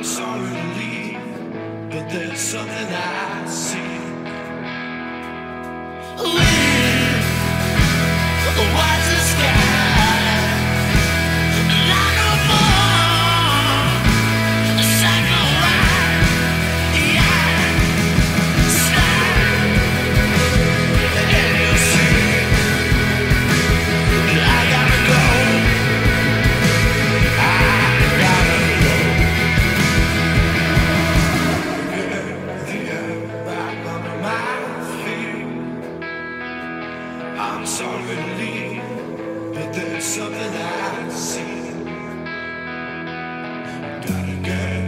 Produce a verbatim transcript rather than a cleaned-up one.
sorry to leave, but there's something I see. Leave, watch the sky, like a ball, a cycle ride, yeah, slide, and you'll see, I gotta go, I gotta go. The air back under my feet. I'm sorry to leave, but there's something I see. Gotta get